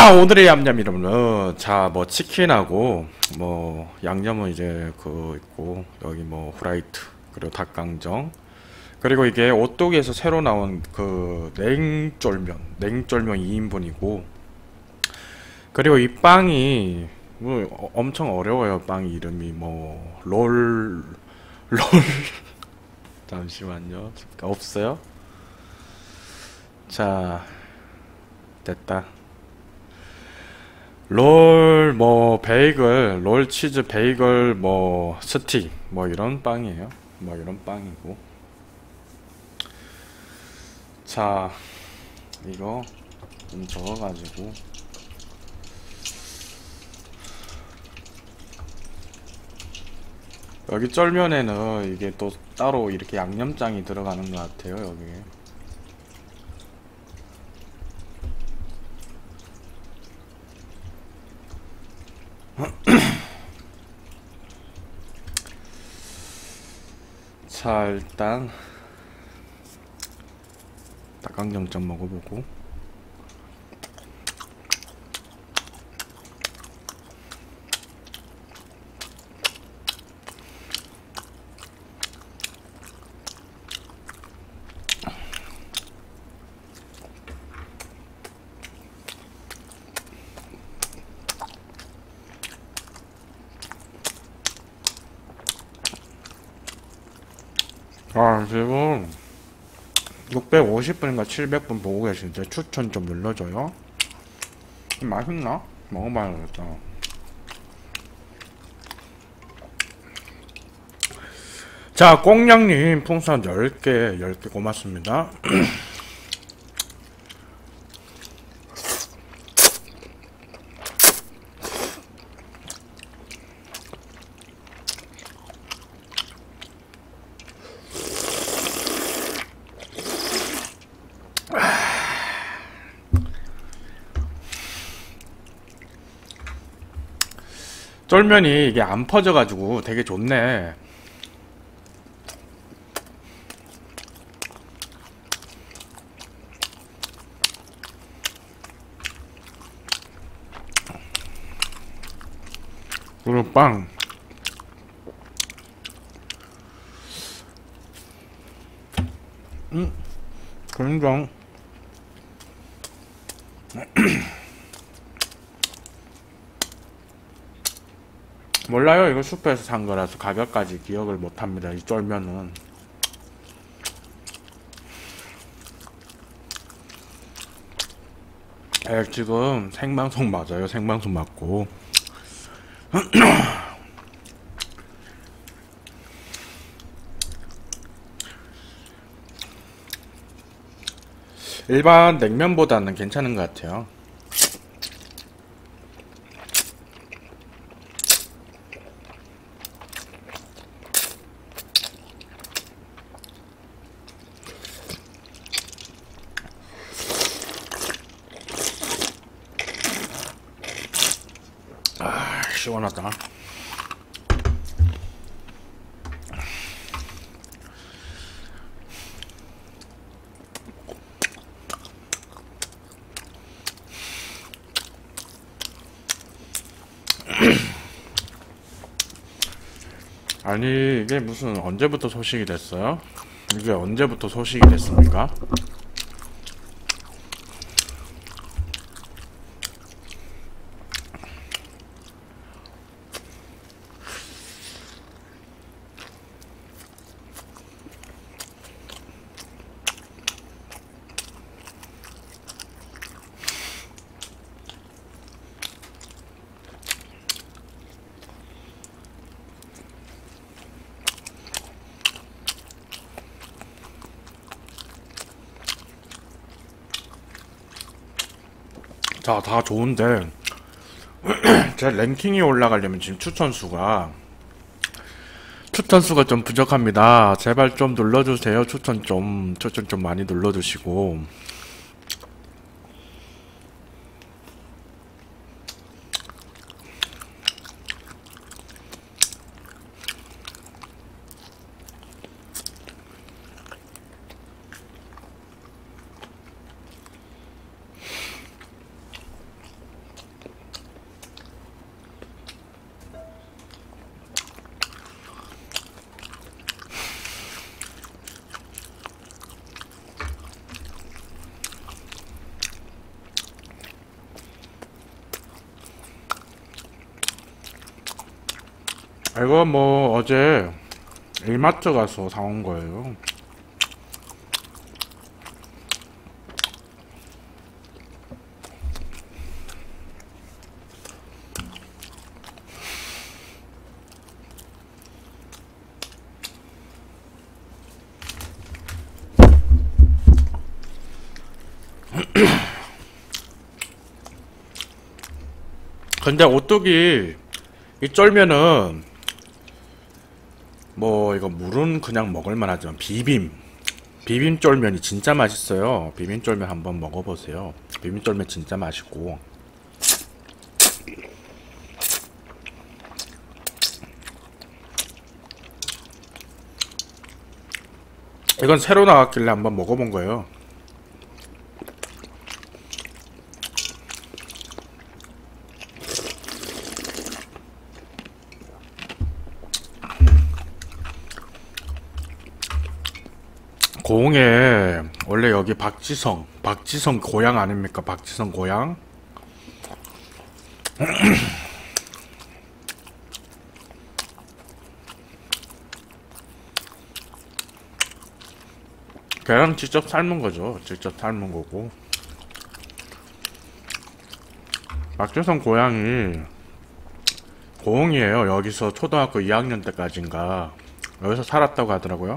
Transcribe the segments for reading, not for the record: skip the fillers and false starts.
오늘의 얌얌 이름은 자 뭐 치킨하고 뭐 양념은 이제 그 있고 여기 뭐 후라이트 그리고 닭강정 그리고 이게 오뚜기에서 새로 나온 그 냉쫄면 2인분이고 그리고 이 빵이 뭐 엄청 어려워요. 빵 이름이 뭐 롤 잠시만요. 없어요? 자 됐다. 롤 뭐 베이글 롤 치즈 베이글 뭐 스틱 뭐 이런 빵이에요. 뭐 이런 빵이고 자 이거 좀 적어가지고 여기 쫄면에는 이게 또 따로 이렇게 양념장이 들어가는 것 같아요. 여기 자 일단 닭강정 좀 먹어보고 지금 650분인가 700분 보고 계신데 추천 좀 눌러줘요. 맛있나? 먹어봐야겠다. 자, 꽁냥님 풍선 10개 고맙습니다. 쫄면이 이게 안 퍼져가지고 되게 좋네. 그리고 빵. 굉장 몰라요. 이거 슈퍼에서 산 거라서 가격까지 기억을 못합니다. 이 쫄면은 지금 생방송 맞아요. 생방송 맞고 일반 냉면보다는 괜찮은 것 같아요. 시원하다. 아니 이게 무슨 언제부터 소식이 됐어요? 이게 언제부터 소식이 됐습니까? 자, 다 좋은데 제 랭킹이 올라가려면 지금 추천수가 좀 부족합니다. 제발 좀 눌러주세요. 추천 좀 많이 눌러주시고 이거 뭐 어제 일마트 가서 사온 거예요. 근데 오뚜기 이 쫄면은 뭐 이거 물은 그냥 먹을만 하지만 비빔 쫄면이 진짜 맛있어요. 비빔 쫄면 한번 먹어보세요. 비빔 쫄면 진짜 맛있고. 이건 새로 나왔길래 한번 먹어본 거예요. 고흥에 원래 여기 박지성 고향 아닙니까? 박지성 고향. 계란 직접 삶은 거죠. 직접 삶은 거고. 박지성 고향이 고흥이에요. 여기서 초등학교 2학년 때까지인가 여기서 살았다고 하더라고요.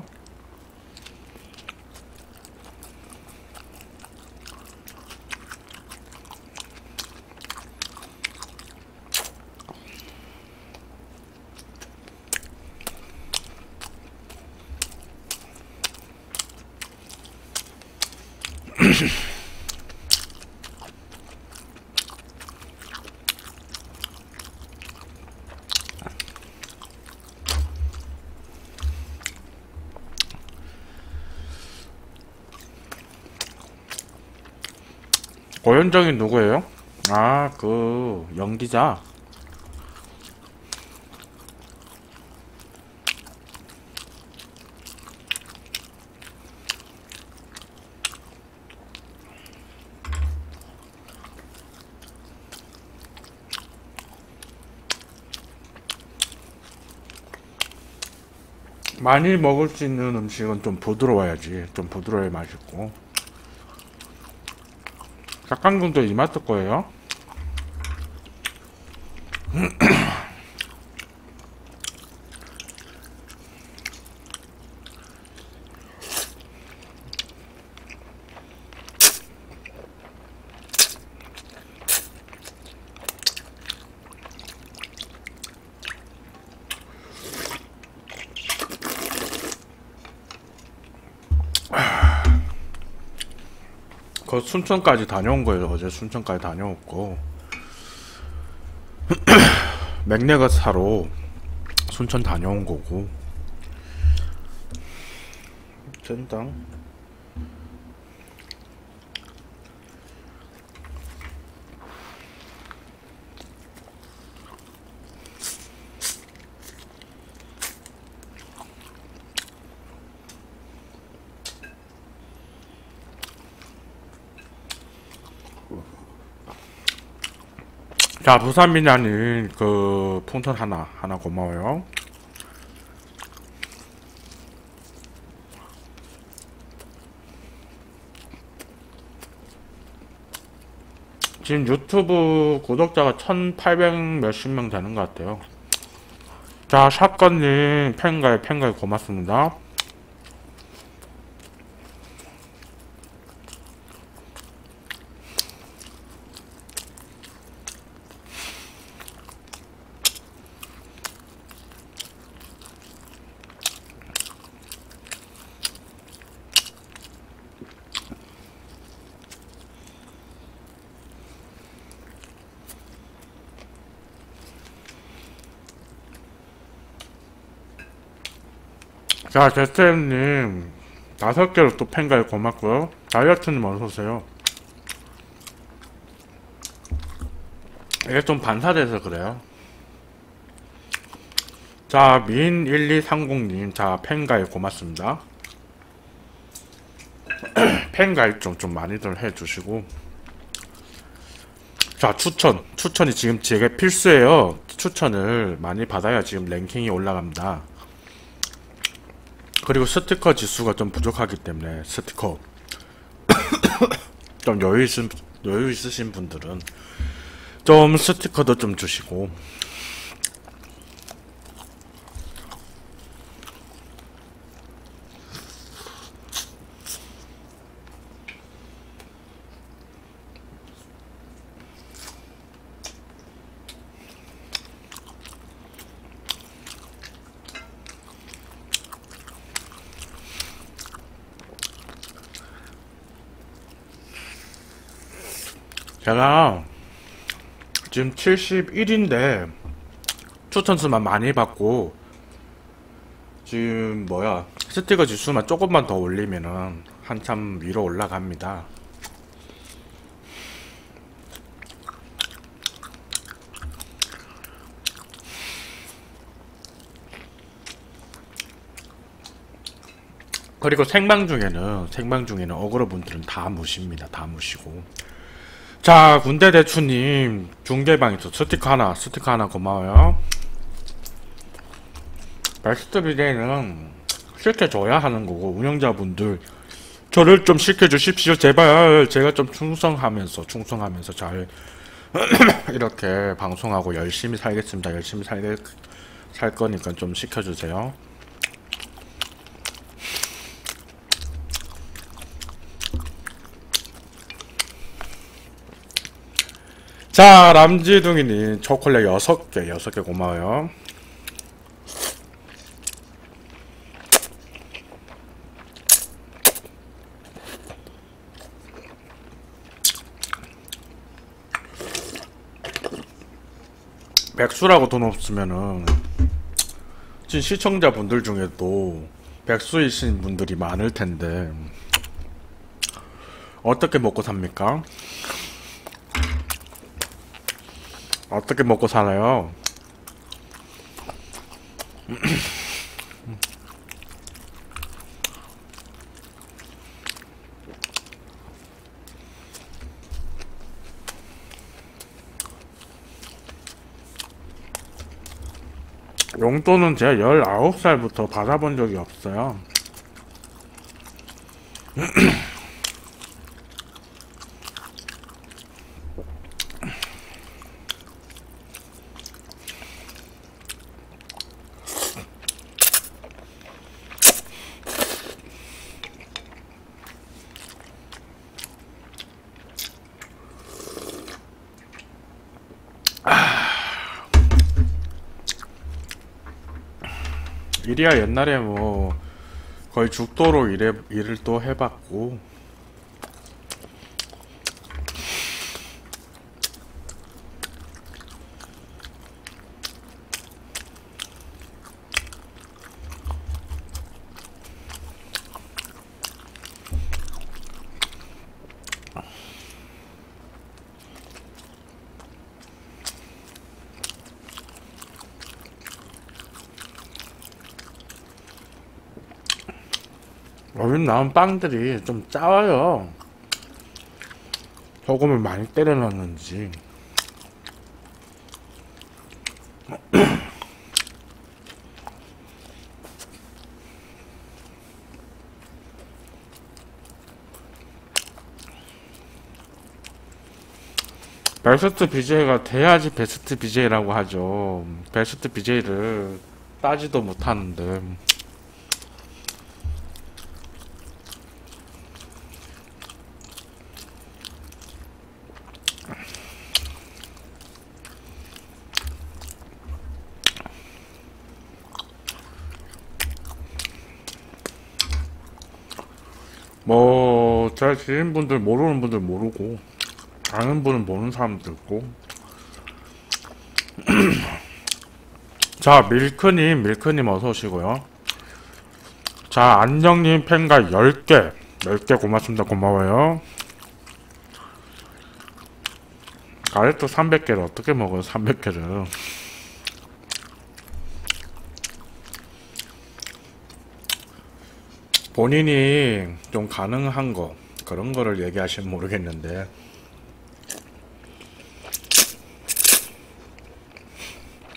고현정이 누구예요? 아, 그 연기자. 많이 먹을 수 있는 음식은 좀 부드러워야지. 좀 부드러워야 맛있고. 닭강정도 이마트 거예요. 그 순천까지 다녀온 거예요. 어제 순천까지 다녀왔고 맥내가 사러 순천 다녀온 거고. 젠당. 자, 부산미나님 그 폰턴 하나 고마워요. 지금 유튜브 구독자가 1800 몇십 명 되는 것 같아요. 자, 샷건님 팬가입 고맙습니다. 자, 제스템님 5개로 또 팬가입 고맙고요. 다이어트님 어서오세요. 이게 좀 반사돼서 그래요. 자, 민1230님 자, 팬가입 고맙습니다. 팬가입 좀 많이들 해주시고. 자, 추천이 지금 제게 필수예요. 추천을 많이 받아야 지금 랭킹이 올라갑니다. 그리고 스티커 지수가 좀 부족하기 때문에 스티커 좀 여유 있으신 분들은 좀 스티커도 좀 주시고. 제가 지금 71인데 추천수만 많이 받고 지금 스티커 지수만 조금만 더 올리면은 한참 위로 올라갑니다. 그리고 생방 중에는 어그로 분들은 다 무십니다. 다 무시고. 자, 군대 대추님 중계방에서 스티커 하나 고마워요. 베스트 비대는 시켜줘야 하는 거고, 운영자분들 저를 좀 시켜주십시오. 제발. 제가 좀 충성하면서 잘 이렇게 방송하고 열심히 살겠습니다. 열심히 살 거니까 좀 시켜주세요. 자, 람지둥이님 초콜릿 6개 고마워요. 백수라고 돈 없으면은 지금 시청자분들 중에도 백수이신 분들이 많을 텐데 어떻게 먹고 삽니까? 어떻게 먹고 살아요? 용돈은 제가 19살부터 받아본 적이 없어요. 일이야 옛날에 뭐 거의 죽도록 일을 또 해봤고. 요즘 나온 빵들이 좀 짜워요. 소금을 많이 때려 넣었는지. 베스트 BJ가 돼야지 베스트 BJ라고 하죠. 베스트 BJ를 따지도 못하는데. 뭐, 제 지인분들 모르는 분들 모르고, 아는 분은 모르는 사람도 있고. 자, 밀크님 어서 오시고요. 자, 안정님 팬가 10개 고맙습니다. 고마워요. 가래떡 300개를 어떻게 먹어요? 300개를. 본인이 좀 가능한 거, 그런 거를 얘기하시면 모르겠는데.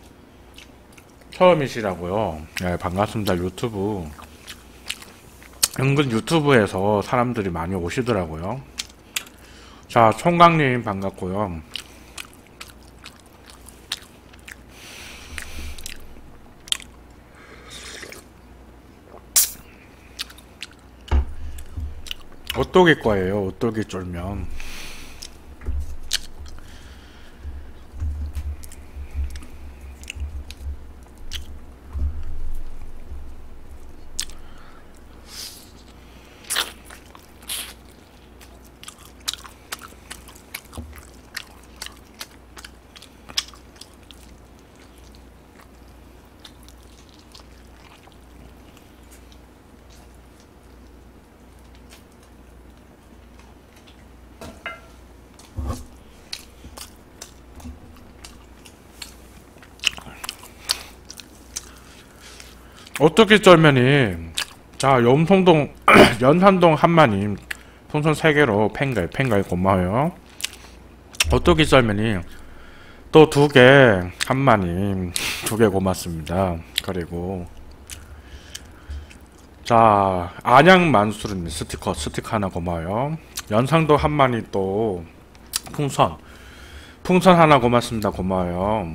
처음이시라고요. 네, 반갑습니다. 유튜브. 은근 유튜브에서 사람들이 많이 오시더라고요. 자, 총각님 반갑고요. 오뚜기 거예요. 오뚜기 쫄면. 오뚜기 쫄면이, 자, 염송동 연산동 한마님 풍선 3개로 팬가이 고마워요. 오뚜기 쫄면이 또 2개 한마님 2개 고맙습니다. 그리고 자, 안양 만수르님 스티커 하나 고마워요. 연상도 한마님 또 풍선 하나 고맙습니다. 고마워요.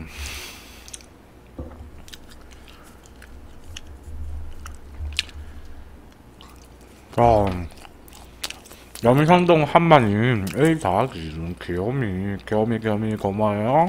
염상동 한마님 에이 자기 귀요미 고마워요.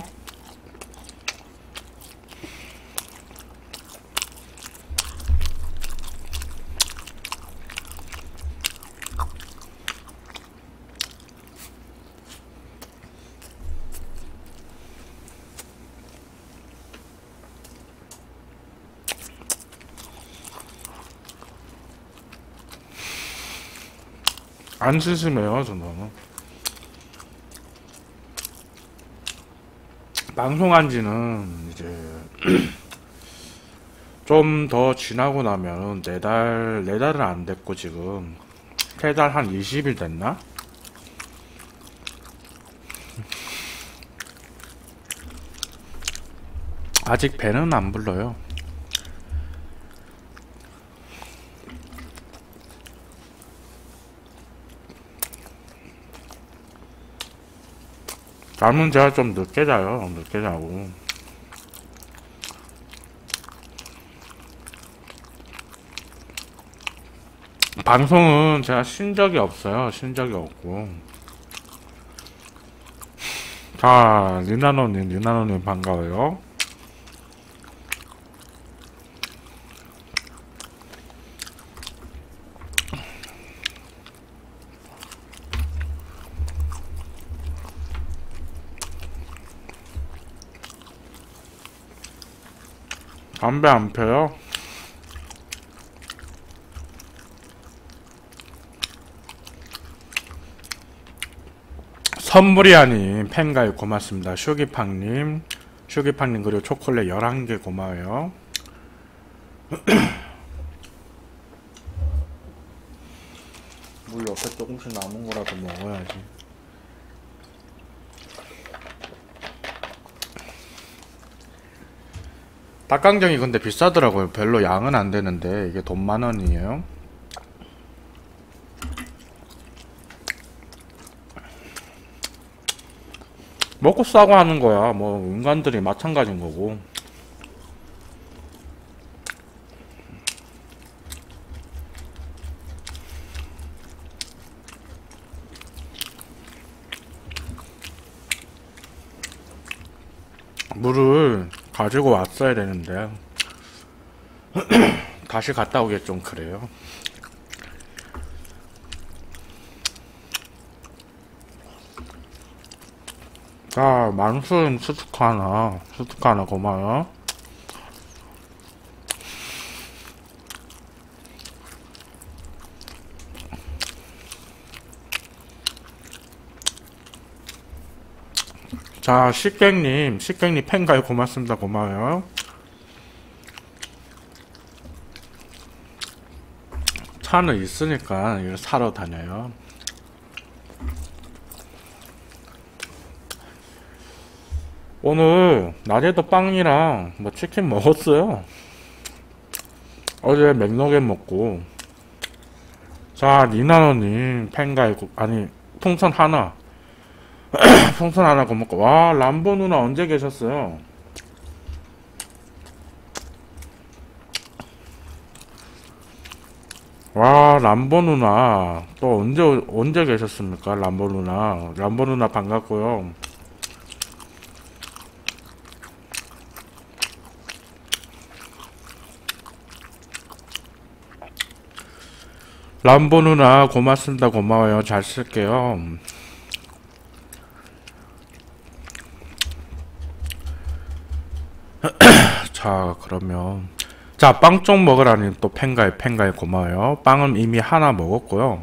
안 심심해요. 저는 방송한 지는 이제 좀 더 지나고 나면 4달은 안 됐고, 지금 3달 한 20일 됐나? 아직 배는 안 불러요. 잠은 제가 좀 늦게 자요. 늦게 자고. 방송은 제가 쉰 적이 없어요. 쉰 적이 없고. 자, 니나노님 반가워요. 담배 안 펴요? 선물이아님 팬가입 고맙습니다. 슈기팡님 그리고 초콜릿 11개 고마워요. 물 옆에 조금씩 남은 거라도 먹어야지. 닭강정이 근데 비싸더라고요. 별로 양은 안 되는데 이게 돈 만원이에요. 먹고 싸고 하는 거야. 뭐 인간들이 마찬가지인 거고. 물을 가지고 왔어야 되는데 다시 갔다 오기 좀 그래요. 자, 만수님 스티커 하나 고마워요. 자, 식객님 팬가입 고맙습니다. 고마워요. 차는 있으니까 이거 사러 다녀요. 오늘 낮에도 빵이랑 뭐 치킨 먹었어요. 어제 맥너겟 먹고. 자, 니나노님 팬가이고 아니 풍선 하나 풍선 하나 고먹고. 와, 람보 누나 언제 계셨어요? 와, 람보 누나 또 언제 계셨습니까? 람보 누나 반갑고요. 람보 누나 고맙습니다. 고마워요. 잘 쓸게요. 자, 그러면 자, 빵 쪽 먹으라니 또 팬가이 고마워요. 빵은 이미 하나 먹었고요.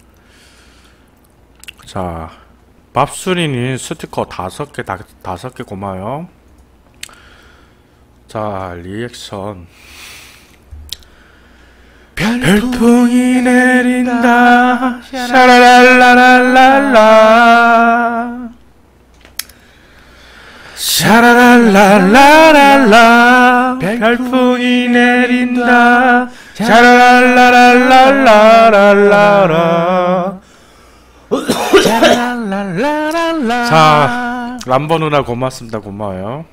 자, 밥수리님 스티커 5개 고마워요. 자, 리액션. 별풍이 내린다 샤라랄라랄랄라 샤라랄라랄랄라 별풍이 내린다 샤라랄라랄랄라라. 자, 람보 누나 고맙습니다. 고마워요.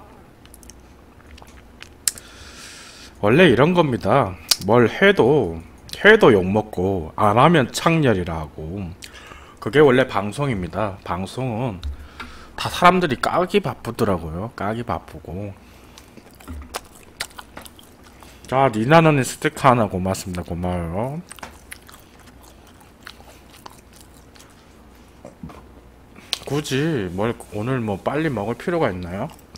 원래 이런 겁니다. 뭘 해도 욕먹고 안 하면 창렬이라 하고. 그게 원래 방송입니다. 방송은 다 사람들이 까기 바쁘더라고요. 까기 바쁘고. 자, 니나노님 스티커 하나 고맙습니다. 고마워요. 굳이 뭘 오늘 뭐 빨리 먹을 필요가 있나요?